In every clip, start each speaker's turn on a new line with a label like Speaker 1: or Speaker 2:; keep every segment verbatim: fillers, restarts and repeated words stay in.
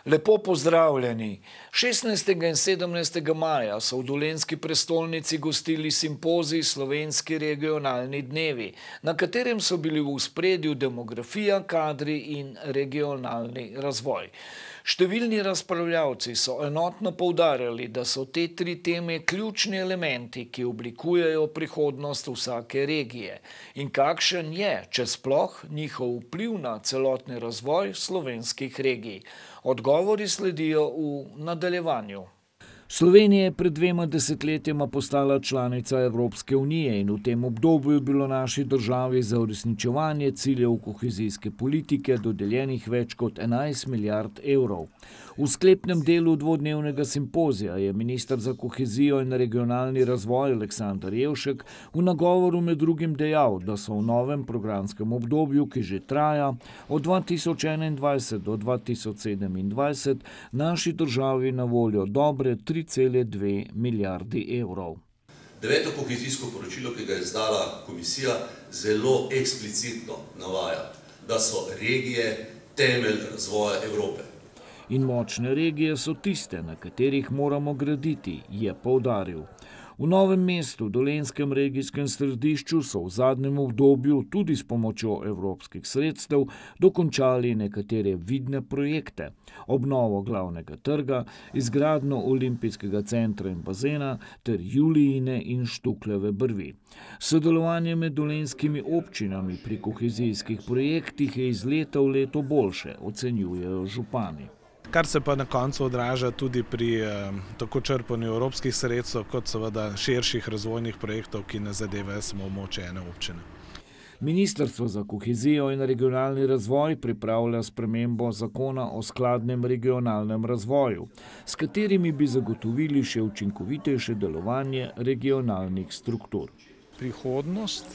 Speaker 1: Lepo pozdravljeni. šestnajstega in sedemnajstega maja so v dolenjski prestolnici gostili simpozij Slovenski regionalni dnevi, na katerem so bili v ospredju demografija, kadri in regionalni razvoj. Številni razpravljavci so enotno poudarjali, da so te tri teme ključni elementi, ki oblikujejo prihodnost vsake regije in kakšen je, če sploh, njihov vpliv na celotni razvoj slovenskih regij. Odgovori sledijo v nadaljevanju. Slovenija je pred dvema desetletjema postala članica Evropske unije in v tem obdobju je bilo naši državi za uresničevanje ciljev kohezijske politike dodeljenih več kot enajst milijard evrov. V sklepnem delu dvodnevnega simpozija je minister za kohezijo in regionalni razvoj Aleksander Jevšek v nagovoru med drugim dejal, da so v novem programskem obdobju, ki že traja, od dva tisoč enaindvajset do dva tisoč sedemindvajset, naši državi na voljo dobre tri cele dve milijardi evrov.
Speaker 2: Deveto kohezijsko poročilo, ki ga je izdala komisija, zelo eksplicitno navaja, da so regije temelj razvoja Evrope.
Speaker 1: In močne regije so tiste, na katerih moramo graditi, je poudaril. V Novem mestu, dolenjskem regijskem središču, so v zadnjem obdobju tudi s pomočjo evropskih sredstev dokončali nekatere vidne projekte, obnovo glavnega trga, izgradnjo olimpijskega centra in bazena ter Julijine in Štukljeve brvi. Sodelovanje med dolenjskimi občinami pri kohezijskih projektih je iz leta v leto boljše, ocenjujejo župani.
Speaker 3: Kar se pa na koncu odraža tudi pri eh, tako črpanju evropskih sredstev, kot seveda širših razvojnih projektov, ki ne zadevajo samo območje ene občine.
Speaker 1: Ministrstvo za kohezijo in regionalni razvoj pripravlja spremembo zakona o skladnem regionalnem razvoju, s katerimi bi zagotovili še učinkovitejše delovanje regionalnih struktur.
Speaker 4: Prihodnost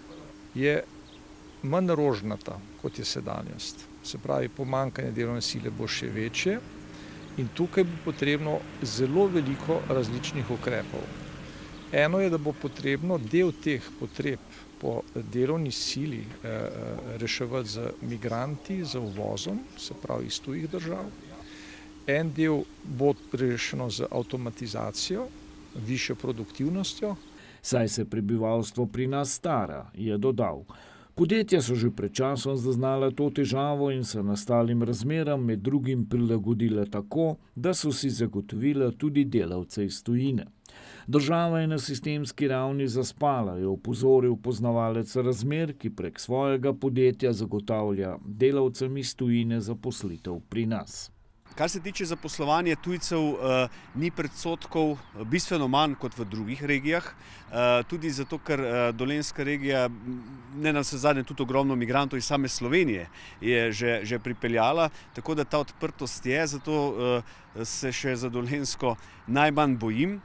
Speaker 4: je manj rožnata, kot je sedanjost. Se pravi, pomanjkanje delovne sile bo še večje in tukaj bo potrebno zelo veliko različnih ukrepov. Eno je, da bo potrebno del teh potreb po delovni sili reševati z migranti, z uvozom, se pravi iz tujih držav. En del bo rešeno z avtomatizacijo, višjo produktivnostjo.
Speaker 1: Saj se prebivalstvo pri nas stara, je dodal. Podjetja so že pred časom zaznala to težavo in se nastalim razmeram med drugim prilagodile tako, da so si zagotovile tudi delavce iz tujine. Država je na sistemski ravni zaspala, je opozoril poznavalec razmer, ki prek svojega podjetja zagotavlja delavcem iz tujine zaposlitev pri nas.
Speaker 5: Kar se tiče zaposlovanja tujcev, ni predsodkov bistveno manj kot v drugih regijah, tudi zato, ker dolenjska regija, ne navsezadnje tudi ogromno migrantov iz same Slovenije, je že, že pripeljala, tako da ta odprtost je, zato se še za dolenjsko najmanj bojim.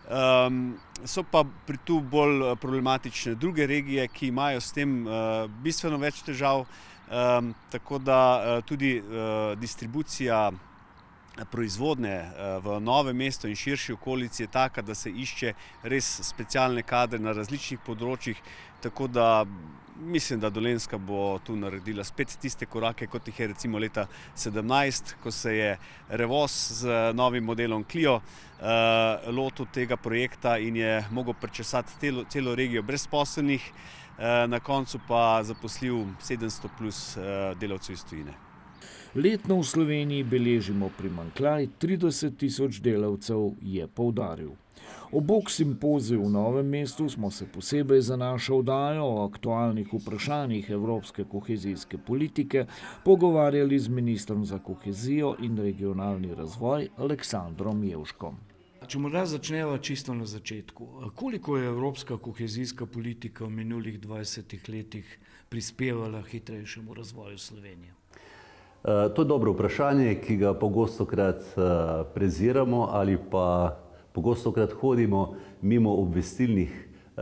Speaker 5: So pa pri tu bolj problematične druge regije, ki imajo s tem bistveno več težav, tako da tudi distribucija proizvodnje v Novem mestu in širši okolici je taka, da se išče res specialne kadre na različnih področjih, tako da mislim, da Dolenjska bo tu naredila spet tiste korake, kot jih je recimo leta sedemnajst, ko se je Revoz z novim modelom Clio lotil tega projekta in je mogel prečesati celo, celo regijo brezposelnih, na koncu pa zaposlil sedemsto plus delavcev iz tujine.
Speaker 1: Letno v Sloveniji beležimo primanjkljaj trideset tisoč delavcev, je poudaril. Obok simpoziju v Novem mestu smo se posebej za našo oddajo o aktualnih vprašanjih evropske kohezijske politike pogovarjali z ministrom za kohezijo in regionalni razvoj Aleksandrom Jevškom. Če morda začneva čisto na začetku. Koliko je evropska kohezijska politika v minulih dvajsetih letih prispevala hitrejšemu razvoju Slovenije?
Speaker 6: To je dobro vprašanje, ki ga pogostokrat preziramo ali pa pogostokrat hodimo mimo obvestilnih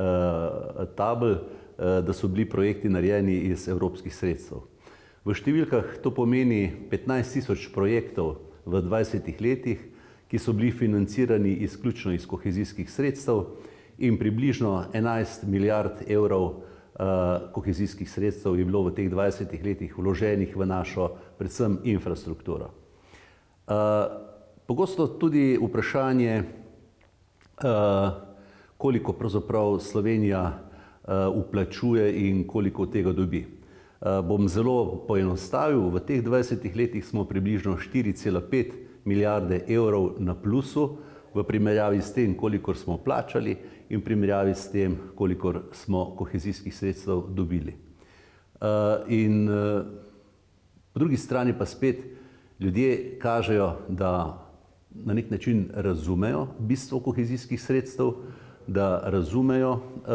Speaker 6: tabel, da so bili projekti narejeni iz evropskih sredstev. V številkah to pomeni petnajst tisoč projektov v dvajsetih letih, ki so bili financirani izključno iz kohezijskih sredstev in približno enajst milijard evrov kohezijskih sredstev je bilo v teh dvajsetih letih vloženih v našo predvsem infrastrukturo. Pogosto tudi vprašanje, koliko pravzaprav Slovenija vplačuje in koliko tega dobi. Bom zelo poenostavil, v teh dvajsetih letih smo približno štiri cela pet milijarde evrov na plusu v primerjavi s tem, kolikor smo plačali in v primerjavi s tem, kolikor smo kohezijskih sredstev dobili. In po drugi strani pa spet ljudje kažejo, da na nek način razumejo bistvo kohezijskih sredstev, da razumejo,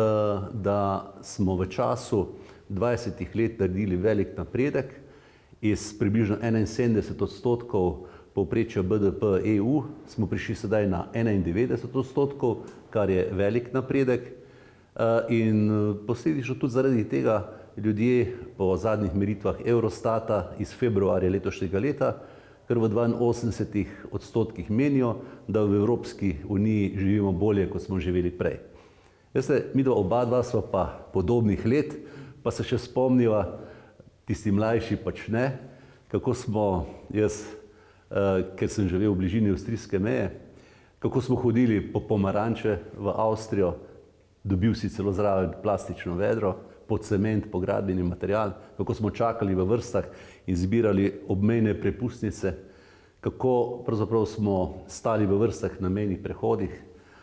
Speaker 6: da smo v času dvajsetih let naredili velik napredek iz približno enainsedemdeset odstotkov povprečja B D P E U, smo prišli sedaj na enaindevetdeset odstotkov, kar je velik napredek. In posledično tudi zaradi tega ljudje po zadnjih meritvah Eurostata iz februarja letošnjega leta kar v dvainosemdesetih odstotkih menijo, da v Evropski uniji živimo bolje, kot smo živeli prej. Veste, mi dva oba dva sva pa podobnih let, pa se še spomniva, tisti mlajši pač ne, kako smo, jaz, ker sem živel v bližini avstrijske meje, kako smo hodili po pomaranče v Avstrijo, dobil si celo zraven plastično vedro, po cement, po gradbeni material, kako smo čakali v vrstah in zbirali obmejne prepustnice, kako pravzaprav smo stali v vrstah na mejnih prehodih,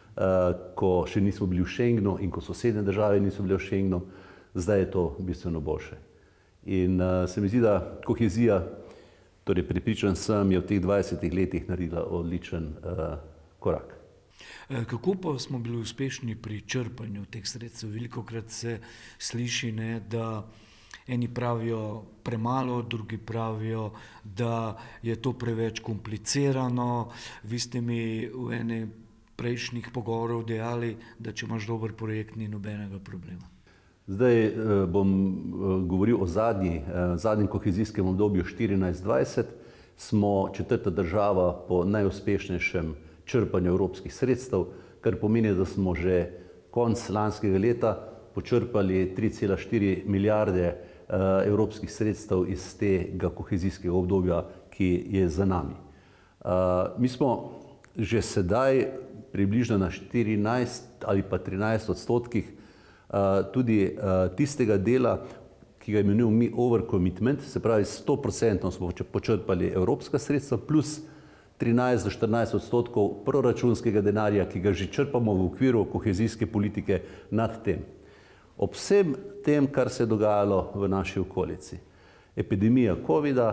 Speaker 6: ko še nismo bili v Schengenu in ko sosednje države niso bile v Schengenu, zdaj je to bistveno boljše. In se mi zdi, da kohezija, torej prepričan sem, je v teh dvajsetih letih naredila odličen korak.
Speaker 1: Kako pa smo bili uspešni pri črpanju teh sredstev? Velikokrat se sliši, ne, da eni pravijo premalo, drugi pravijo, da je to preveč komplicirano. Vi ste mi v ene prejšnjih pogovorov dejali, da če imaš dober projekt, ni nobenega problema.
Speaker 6: Zdaj bom govoril o zadnji, zadnjem kohezijskem obdobju štirinajst dvajset. Smo četrta država po najuspešnejšem črpanju evropskih sredstev, kar pomeni, da smo že konec lanskega leta počrpali tri cela štiri milijarde evropskih sredstev iz tega kohezijskega obdobja, ki je za nami. Mi smo že sedaj približno na štirinajst ali pa trinajst odstotkih tudi tistega dela, ki ga imenujemo mi overcommitment, se pravi sto procentno smo počrpali evropska sredstva plus trinajst do štirinajst odstotkov proračunskega denarja, ki ga že črpamo v okviru kohezijske politike nad tem. Ob vsem tem, kar se je dogajalo v naši okolici, epidemija covida,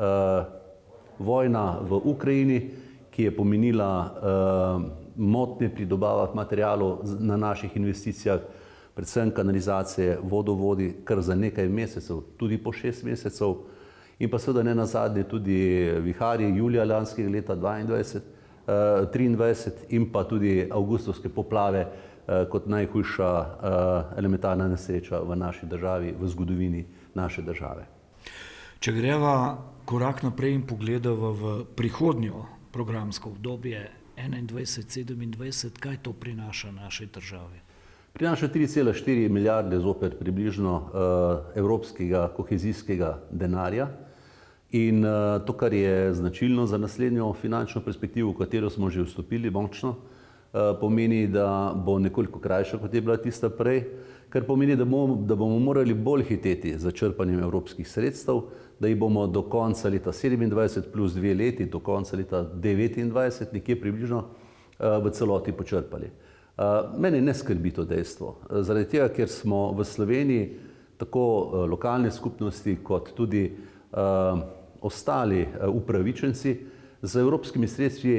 Speaker 6: vojna v Ukrajini, ki je pomenila motnje pri dobavah materialov na naših investicijah, predvsem kanalizacije, vodovodi, kar za nekaj mesecev, tudi po šest mesecev, in pa seveda ne nazadnje tudi viharji julija lanskega leta dvaindvajset, triindvajset in pa tudi avgustovske poplave kot najhujša elementarna nesreča v naši državi, v zgodovini naše države.
Speaker 1: Če greva korak naprej in pogledava v prihodnjo programsko obdobje enaindvajset sedemindvajset, kaj to prinaša našej državi?
Speaker 6: Prinaša tri cela štiri milijarde zopet približno evropskega kohezijskega denarja. In to, kar je značilno za naslednjo finančno perspektivo, v katero smo že vstopili močno, pomeni, da bo nekoliko krajša, kot je bila tista prej, kar pomeni, da bomo, da bomo morali bolj hiteti za črpanjem evropskih sredstev, da jih bomo do konca leta sedemindvajset plus dve leti, do konca leta devetindvajset nekje približno v celoti počrpali. Mene ne skrbi to dejstvo, zaradi tega, ker smo v Sloveniji tako lokalne skupnosti kot tudi ostali upravičenci z evropskimi sredstvi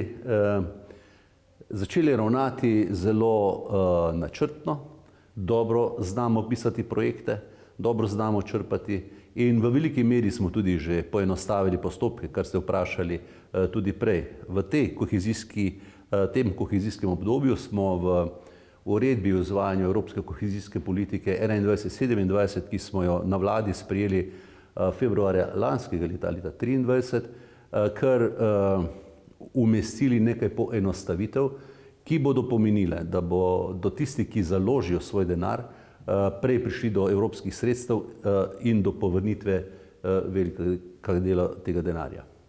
Speaker 6: začeli ravnati zelo načrtno, dobro znamo pisati projekte, dobro znamo črpati in v veliki meri smo tudi že poenostavili postopke, kar ste vprašali tudi prej. V tej kohezijski, tem kohezijskem obdobju smo v uredbi o izvajanju evropske kohezijske politike enaindvajset sedemindvajset, ki smo jo na vladi sprejeli februarja lanskega leta, leta triindvajset, kar umestili nekaj poenostavitev, ki bodo pomenile, da bo do tistih, ki založijo svoj denar, prej prišli do evropskih sredstev in do povrnitve velikega dela tega denarja.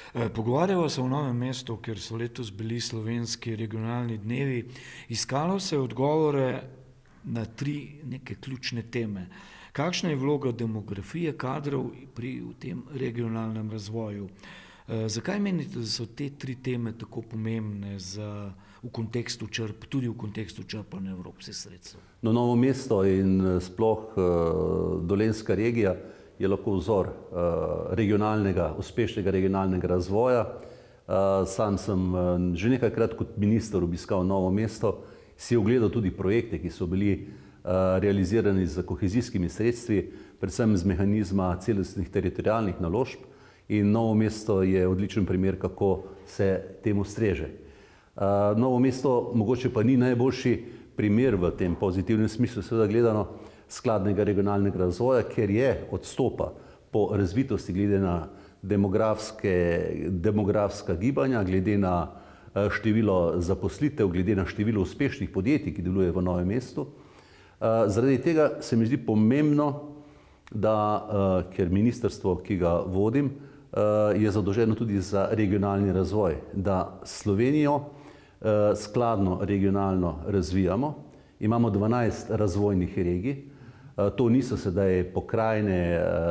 Speaker 1: Pogovarjava se v Novem mestu, ker so letos bili slovenski regionalni dnevi. Iskalo se je odgovore na tri neke ključne teme. Kakšna je vloga demografije kadrov pri tem regionalnem razvoju? Zakaj menite, da so te tri teme tako pomembne za, v kontekstu črp, tudi v kontekstu črpanja evropskih sredstev?
Speaker 6: No, Novo mesto in sploh uh, Dolenjska regija je lahko vzor uh, regionalnega, uspešnega regionalnega razvoja. Uh, sam sem uh, že nekajkrat kot minister obiskal Novo mesto, si ogledal tudi projekte, ki so bili uh, realizirani z kohezijskimi sredstvi, predvsem z mehanizma celostnih teritorijalnih naložb, in Novo mesto je odličen primer, kako se temu streže. Uh, Novo mesto mogoče pa ni najboljši primer v tem pozitivnem smislu, seveda gledano, skladnega regionalnega razvoja, ker je odstopa po razvitosti glede na demografske, demografska gibanja, glede na število zaposlitev, glede na število uspešnih podjetij, ki delujejo v Novem mestu. Zaradi tega se mi zdi pomembno, da, ker ministrstvo, ki ga vodim, je zadolženo tudi za regionalni razvoj, da Slovenijo skladno regionalno razvijamo. Imamo dvanajst razvojnih regij, to niso sedaj pokrajine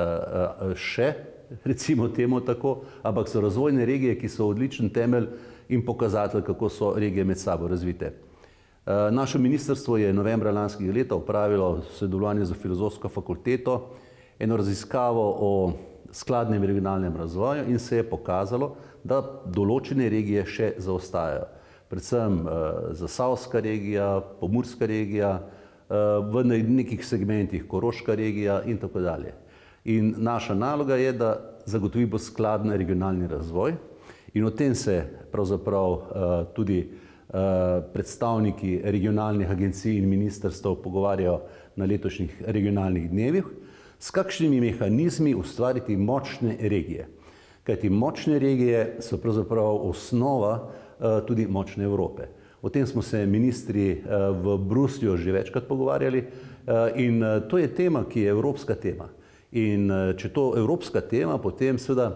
Speaker 6: še, recimo temu tako, ampak so razvojne regije, ki so odličen temelj in pokazatelj, kako so regije med sabo razvite. Naše ministrstvo je novembra lanskega leta opravilo sodelovanje z Filozofsko fakulteto eno raziskavo o skladnem regionalnem razvoju in se je pokazalo, da določene regije še zaostajajo. Predvsem Zasavska regija, Pomurska regija, v nekih segmentih Koroška regija in tako dalje. In naša naloga je, da zagotovimo skladen regionalni razvoj in o tem se pravzaprav tudi predstavniki regionalnih agencij in ministrstev pogovarjajo na letošnjih regionalnih dnevih, s kakšnimi mehanizmi ustvariti močne regije. Kajti močne regije so pravzaprav osnova tudi močne Evrope. O tem smo se ministri v Bruslju že večkrat pogovarjali in to je tema, ki je evropska tema. In če to evropska tema, potem seveda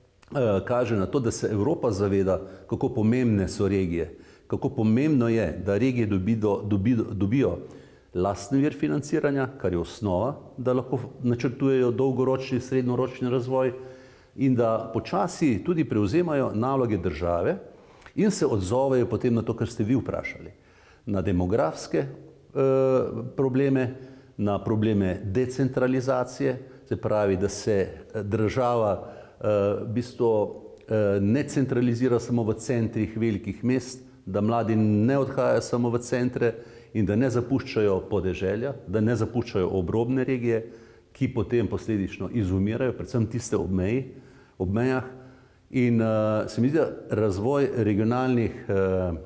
Speaker 6: kaže na to, da se Evropa zaveda, kako pomembne so regije, kako pomembno je, da regije dobido, dobido, dobijo lastni vir financiranja, kar je osnova, da lahko načrtujejo dolgoročni, srednjeročni razvoj in da počasi tudi prevzemajo naloge države in se odzovejo potem na to, kar ste vi vprašali. Na demografske e, probleme, na probleme decentralizacije, se pravi, da se država e, v bistvu e, ne centralizira samo v centrih velikih mest, da mladi ne odhajajo samo v centre in da ne zapuščajo podeželja, da ne zapuščajo obrobne regije, ki potem posledično izumirajo, predvsem tiste ob meji, ob mejah. In uh, se mi zdi, da razvoj regionalnih uh,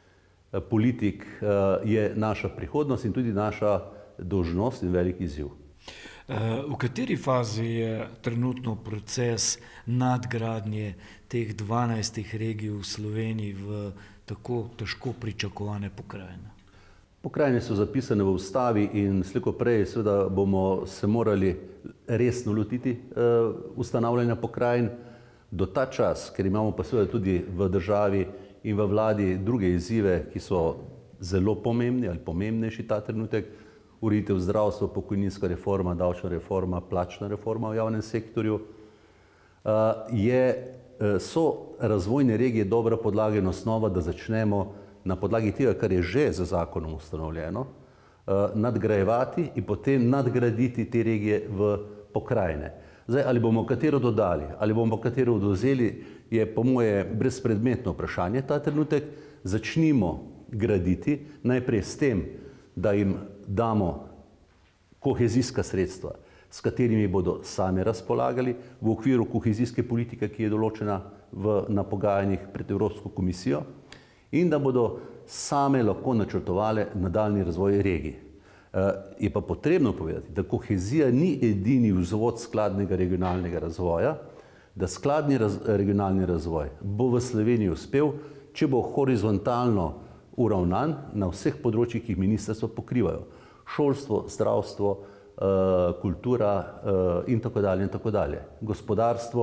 Speaker 6: politik uh, je naša prihodnost in tudi naša dolžnost in velik izziv.
Speaker 1: V kateri fazi je trenutno proces nadgradnje teh dvanajstih regij v Sloveniji v tako težko pričakovane pokrajine?
Speaker 6: Pokrajine so zapisane v ustavi in slejko prej seveda bomo se morali resno lotiti uh, ustanavljanja pokrajin. Do ta čas, ker imamo pa seveda tudi v državi in v vladi druge izzive, ki so zelo pomembni ali pomembnejši ta trenutek, ureditev zdravstva, pokojninska reforma, davčna reforma, plačna reforma v javnem sektorju, je, so razvojne regije dobra podlaga in osnova, da začnemo na podlagi tega, kar je že z zakonom ustanovljeno, nadgrajevati in potem nadgraditi te regije v pokrajine. Zdaj, ali bomo katero dodali, ali bomo katero odvzeli, je po moje brezpredmetno vprašanje ta trenutek. Začnimo graditi najprej s tem, da jim damo kohezijska sredstva, s katerimi bodo sami razpolagali v okviru kohezijske politike, ki je določena v, na pogajanjih pred Evropsko komisijo, in da bodo same lahko načrtovale nadaljnji razvoj regij. Je pa potrebno povedati, da kohezija ni edini vzvod skladnega regionalnega razvoja, da skladni raz, regionalni razvoj bo v Sloveniji uspel, če bo horizontalno uravnan na vseh področjih, ki jih ministrstva pokrivajo. Šolstvo, zdravstvo, kultura in tako dalje in tako dalje. Gospodarstvo,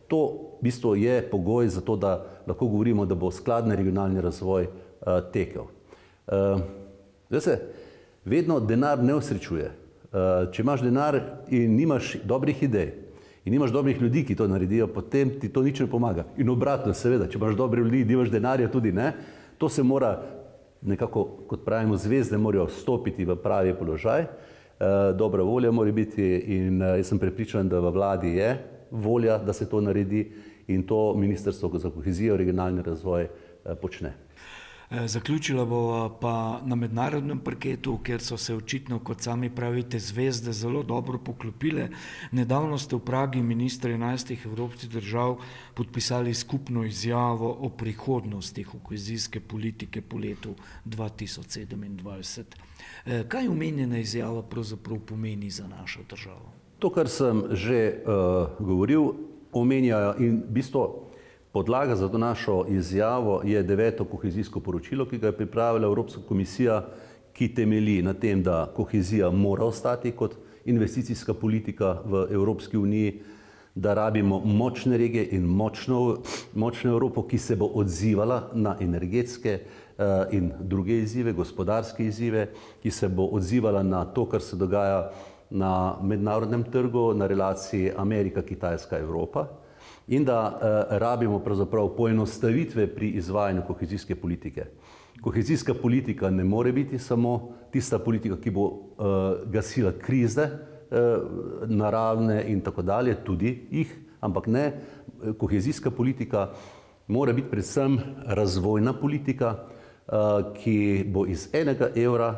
Speaker 6: To v bistvu je pogoj za to, da lahko govorimo, da bo skladen regionalni razvoj uh, tekel. Uh, zdaj se, vedno denar ne osrečuje. Uh, če imaš denar in nimaš dobrih idej in nimaš dobrih ljudi, ki to naredijo, potem ti to nič ne pomaga. In obratno, seveda, če imaš dobre ljudi, nimaš denarja, tudi ne. To se mora nekako, kot pravimo, zvezde morajo stopiti v pravi položaj. Uh, dobra volja mora biti in uh, jaz sem prepričan, da v vladi je volja, da se to naredi in to Ministrstvo za kohezijo in regionalni razvoj počne.
Speaker 1: Zaključila bova pa na mednarodnem parketu, kjer so se očitno, kot sami pravite, zvezde zelo dobro poklopile. Nedavno ste v Pragi ministri enajstih evropskih držav podpisali skupno izjavo o prihodnosti kohezijske politike po letu dva tisoč sedemindvajset. Kaj omenjena izjava pravzaprav pomeni za našo državo?
Speaker 6: To, kar sem že uh, govoril, omenjajo in v bistvu podlaga za to našo izjavo je deveto kohezijsko poročilo, ki ga je pripravila Evropska komisija, ki temelji na tem, da kohezija mora ostati kot investicijska politika v Evropski uniji, da rabimo močne regije in močno, močno Evropo, ki se bo odzivala na energetske uh, in druge izzive, gospodarske izzive, ki se bo odzivala na to, kar se dogaja na mednarodnem trgu, na relaciji Amerika, Kitajska, Evropa in da eh, rabimo pravzaprav poenostavitve pri izvajanju kohezijske politike. Kohezijska politika ne more biti samo tista politika, ki bo eh, gasila krize, eh, naravne in tako dalje, tudi jih, ampak ne, kohezijska politika mora biti predvsem razvojna politika, eh, ki bo iz enega evra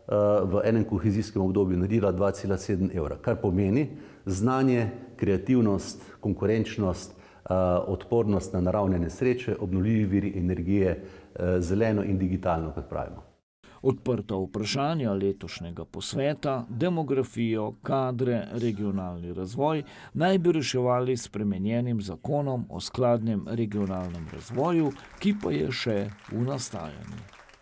Speaker 6: v enem kohezijskem obdobju naredila dva cela sedem evra, kar pomeni znanje, kreativnost, konkurenčnost, odpornost na naravne nesreče, obnovljivi viri energije, zeleno in digitalno, kot pravimo.
Speaker 1: Odprta vprašanja letošnjega posveta, demografijo, kadre, regionalni razvoj naj bi reševali s spremenjenim zakonom o skladnem regionalnem razvoju, ki pa je še v nastajanju.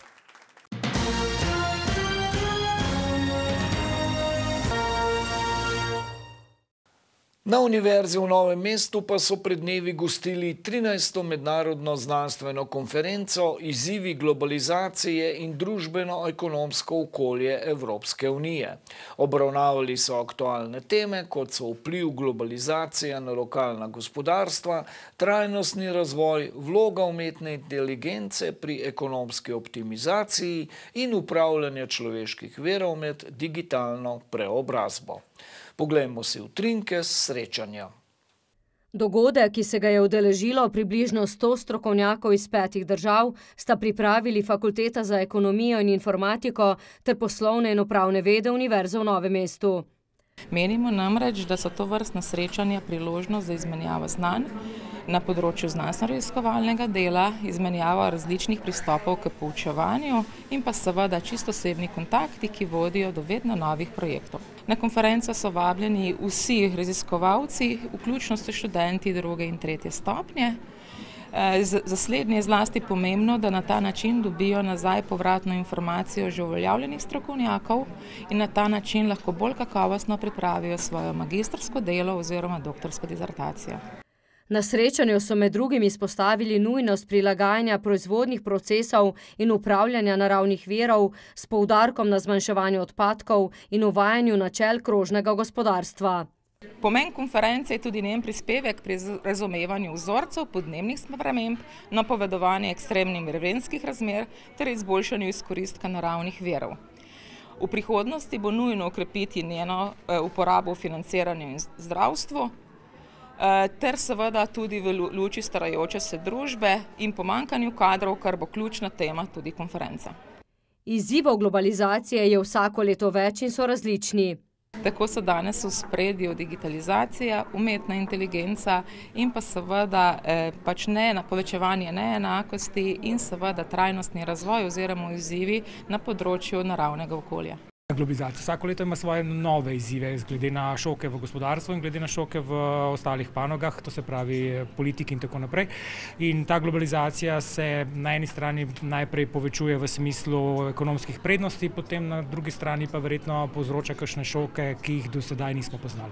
Speaker 1: Na Univerzi v Novem mestu pa so pred dnevi gostili trinajsto mednarodno znanstveno konferenco Izzivi globalizacije in družbeno-ekonomsko okolje Evropske unije. Obravnavali so aktualne teme, kot so vpliv globalizacije na lokalna gospodarstva, trajnostni razvoj, vloga umetne inteligence pri ekonomski optimizaciji in upravljanje človeških virov med digitalno preobrazbo. Poglejmo si utrinke s srečanja.
Speaker 7: Dogodek, ki se ga je udeležilo približno sto strokovnjakov iz petih držav, sta pripravili Fakulteta za ekonomijo in informatiko ter poslovne in upravne vede Univerze v Novem mestu.
Speaker 8: Menimo namreč, da so to vrstna srečanja priložnost za izmenjavo znanj na področju znanstveno-raziskovalnega dela, izmenjava različnih pristopov k poučevanju in pa seveda čisto osebni kontakti, ki vodijo do vedno novih projektov. Na konferenco so vabljeni vsi raziskovalci, vključno s študenti druge in tretje stopnje. Za slednje je zlasti pomembno, da na ta način dobijo nazaj povratno informacijo že uveljavljenih strokovnjakov in na ta način lahko bolj kakovostno pripravijo svojo magistrsko delo oziroma doktorsko disertacijo.
Speaker 7: Na srečanju so med drugim izpostavili nujnost prilagajanja proizvodnih procesov in upravljanja naravnih virov s poudarkom na zmanjševanju odpadkov in uvajanju načel krožnega gospodarstva.
Speaker 8: Pomen konference je tudi njen prispevek pri razumevanju vzorcev podnebnih sprememb, napovedovanje ekstremnih vremenskih razmer ter izboljšanju izkoristka naravnih virov. V prihodnosti bo nujno okrepiti njeno uporabo v financiranju in zdravstvu, ter seveda tudi v luči starajoče se družbe in pomanjkanju kadrov, kar bo ključna tema tudi konference.
Speaker 7: Izzivov globalizacije je vsako leto več in so različni.
Speaker 8: Tako so danes v spredju digitalizacija, umetna inteligenca in pa seveda eh, pač ne na povečevanje neenakosti in seveda trajnostni razvoj oziroma izzivi na področju naravnega okolja.
Speaker 9: Globalizacija vsako leto ima svoje nove izzive, glede na šoke v gospodarstvu in glede na šoke v ostalih panogah, to se pravi politiki in tako naprej. In ta globalizacija se na eni strani najprej povečuje v smislu ekonomskih prednosti, potem na drugi strani pa verjetno povzroča kakšne šoke, ki jih do sedaj nismo poznali.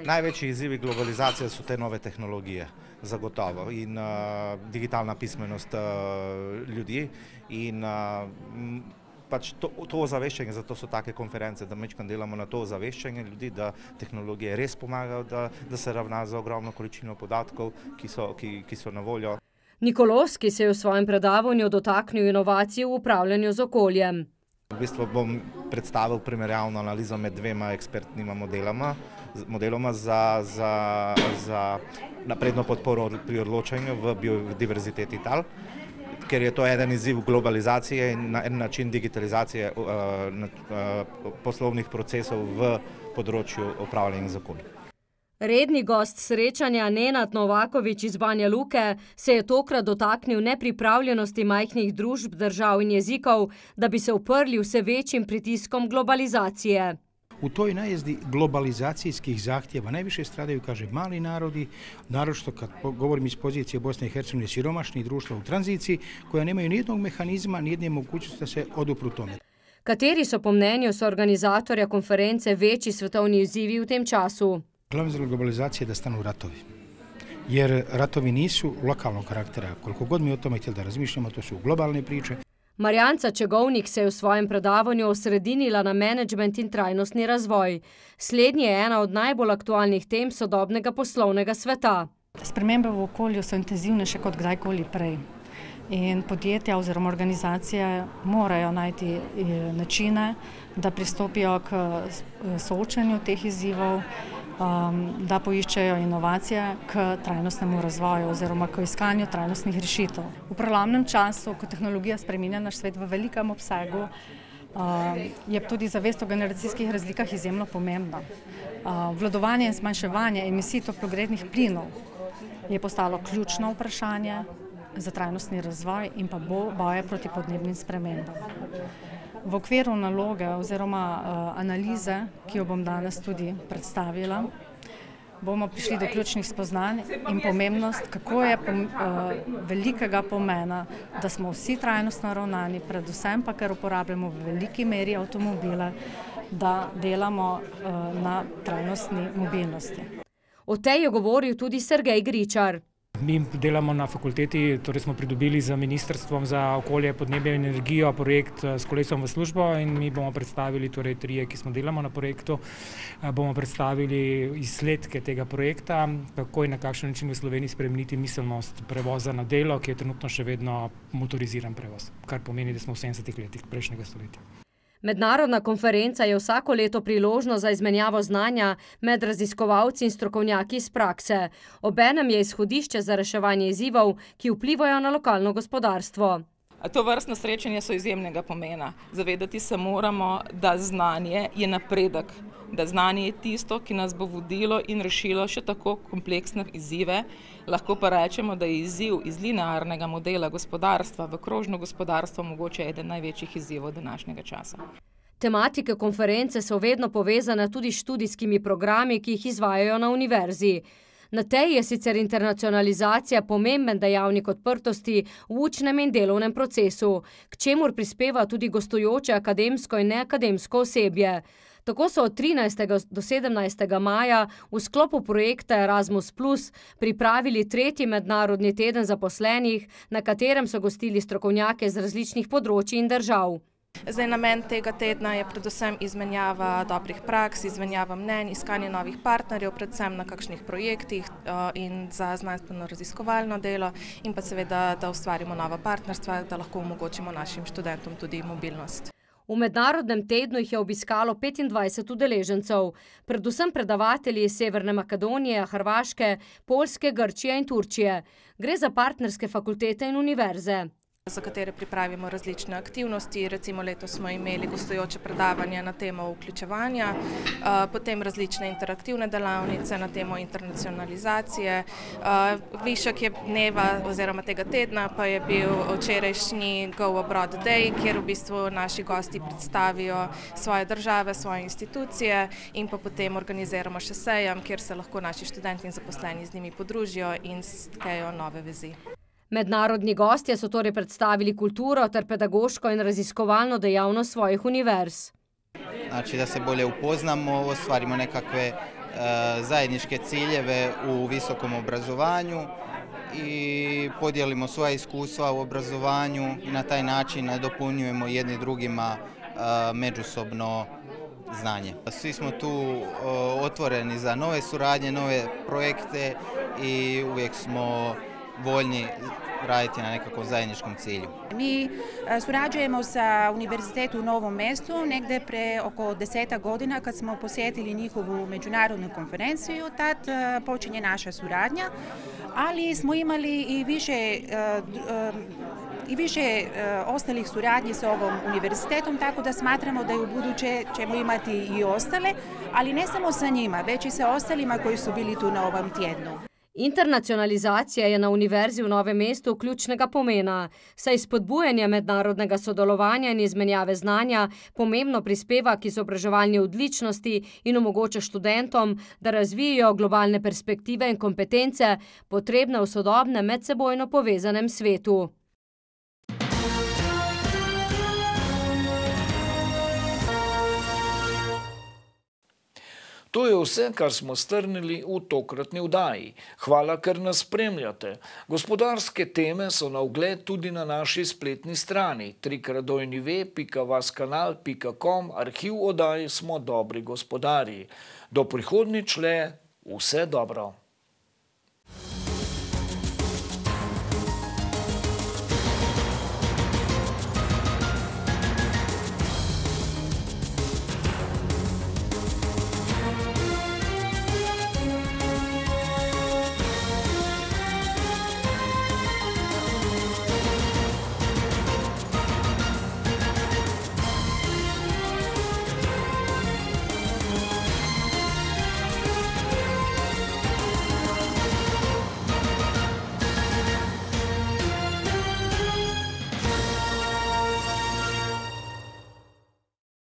Speaker 10: Največji izzivi globalizacije so te nove tehnologije, zagotovo, in uh, digitalna pismenost uh, ljudi in uh, pač to, to ozaveščanje, zato so take konference, da mečkam delamo na to ozaveščanje ljudi, da tehnologije res pomagajo, da, da se ravna za ogromno količino podatkov, ki so, ki, ki so na voljo.
Speaker 7: Nikolovski se je v svojem predavanju dotaknil inovacij v upravljanju z okoljem.
Speaker 10: V bistvu bom predstavil primerjalno analizo med dvema ekspertnima modeloma, modeloma za, za, za napredno podporo pri odločanju v biodiverziteti tal, ker je to eden izziv globalizacije in en način digitalizacije uh, uh, poslovnih procesov v področju upravljanja z okoljem.
Speaker 7: Redni gost srečanja Nenad Novaković iz Banja Luke se je tokrat dotaknil nepripravljenosti majhnih družb, držav in jezikov, da bi se uprli vse večjim pritiskom globalizacije.
Speaker 11: U toj najezdi globalizacijskih zahtjeva najviše stradaju, kaže, mali narodi, naročito kad govorim iz pozicije Bosne i Hercegovine, siromašnih društva u tranziciji, koja nemaju nijednog mehanizma, nijedne mogućnosti da se odupru tome.
Speaker 7: Kateri so po mnenju soorganizatorja konference večji svetovni izzivi v tem času?
Speaker 11: Glavni izgled globalizacije je da stanu ratovi, jer ratovi nisu lokalnog karaktera. Koliko god mi o tome htjeli da razmišljamo, to su globalne priče.
Speaker 7: Marjanca Čegovnik se je v svojem predavanju osredinila na menedžment in trajnostni razvoj. Slednji je ena od najbolj aktualnih tem sodobnega poslovnega sveta.
Speaker 12: Spremembe v okolju so intenzivnejše kot kdajkoli prej. In podjetja oziroma organizacije morajo najti načine, da pristopijo k soočanju teh izzivov, da poiščejo inovacije k trajnostnemu razvoju oziroma k iskanju trajnostnih rešitev. V prelomnem času, ko tehnologija spreminja naš svet v velikem obsegu, je tudi zavest o generacijskih razlikah izjemno pomembna. Obvladovanje in zmanjševanje emisij toplogrednih plinov je postalo ključno vprašanje za trajnostni razvoj in pa boje proti podnebnim spremembam. V okviru naloge oziroma uh, analize, ki jo bom danes tudi predstavila, bomo prišli do ključnih spoznanj in pomembnost, kako je pom, uh, velikega pomena, da smo vsi trajnostno ravnani, predvsem pa, ker uporabljamo v veliki meri avtomobile, da delamo uh, na trajnostni mobilnosti.
Speaker 7: O tej je govoril tudi Sergej Gričar.
Speaker 9: Mi delamo na fakulteti, torej smo pridobili z Ministrstvom za okolje, podnebje in energijo projekt S kolesom v službo in mi bomo predstavili, torej trije, ki smo delamo na projektu, bomo predstavili izsledke tega projekta, kako in na kakšen način v Sloveniji spremeniti miselnost prevoza na delo, ki je trenutno še vedno motoriziran prevoz, kar pomeni, da smo v sedemdesetih letih prejšnjega stoletja.
Speaker 7: Mednarodna konferenca je vsako leto priložnost za izmenjavo znanja med raziskovalci in strokovnjaki iz prakse. Obenem je izhodišče za reševanje izzivov, ki vplivajo na lokalno gospodarstvo.
Speaker 8: To vrstno srečanje so izjemnega pomena. Zavedati se moramo, da znanje je napredek, da znanje je tisto, ki nas bo vodilo in rešilo še tako kompleksne izzive. Lahko pa rečemo, da je izziv iz linearnega modela gospodarstva v krožno gospodarstvo mogoče eden največjih izzivov današnjega časa.
Speaker 7: Tematike konference so vedno povezane tudi s študijskimi programi, ki jih izvajajo na univerzi. Na tej je sicer internacionalizacija pomemben dejavnik odprtosti v učnem in delovnem procesu, k čemur prispeva tudi gostujoče akademsko in neakademsko osebje. Tako so od trinajstega do sedemnajstega maja v sklopu projekta Erasmus plus pripravili tretji mednarodni teden zaposlenih, na katerem so gostili strokovnjake z različnih področij in držav.
Speaker 13: Zdaj, namen tega tedna je predvsem izmenjava dobrih praks, izmenjava mnenj, iskanje novih partnerjev, predvsem na kakšnih projektih in za znanstveno-raziskovalno delo in pa seveda, da ustvarimo nova partnerstva, da lahko omogočimo našim študentom tudi mobilnost.
Speaker 7: V mednarodnem tednu jih je obiskalo petindvajset udeležencev, predvsem predavatelji iz Severne Makedonije, Hrvaške, Poljske, Grčije in Turčije. Gre za partnerske fakultete in univerze,
Speaker 13: za katere pripravimo različne aktivnosti. Recimo letos smo imeli gostujoče predavanje na temo vključevanja, potem različne interaktivne delavnice na temo internacionalizacije. Višek je dneva oziroma tega tedna pa je bil včerajšnji Go Abroad Day, kjer v bistvu naši gosti predstavijo svoje države, svoje institucije in pa potem organiziramo še sejem, kjer se lahko naši študenti in zaposleni z njimi podružijo in stkejo nove vezi.
Speaker 7: Mednarodni gostje so torej predstavili kulturo ter pedagoško in raziskovalno dejavnost svojih univerz.
Speaker 14: Znači da se bolje upoznamo, ostvarimo nekakve zajedničke ciljeve u visokom obrazovanju i podijelimo svoja iskustva u obrazovanju i na taj način nadopunjujemo jedni drugima međusobno znanje. Svi smo tu otvoreni za nove suradnje, nove projekte i uvijek smo voljni raditi na nekakvom zajedničkom cilju.
Speaker 15: Mi surađujemo sa Univerzitetom u Novom Mestu negdje pre oko desetak godina kad smo posjetili njihovu međunarodnu konferenciju. Tad počinje naša suradnja, ali smo imali i više i više ostalih suradnji sa ovom univerzitetom, tako da smatramo da i u buduće ćemo imati i ostale, ali ne samo sa njima, već i sa ostalima koji su bili tu na ovom tjednu.
Speaker 7: Internacionalizacija je na Univerzi v Novem mestu ključnega pomena, saj spodbujanje mednarodnega sodelovanja in izmenjave znanja pomembno prispeva k izobraževalni odličnosti in omogoča študentom, da razvijajo globalne perspektive in kompetence, potrebne v sodobnem medsebojno povezanem svetu.
Speaker 1: To je vse, kar smo strnili v tokratni vdaji. Hvala, ker nas spremljate. Gospodarske teme so na ogled tudi na naši spletni strani trikradoinive pika vaskanal pika com, arhiv oddaj Smo dobri gospodarji. Do prihodnjič le vse dobro.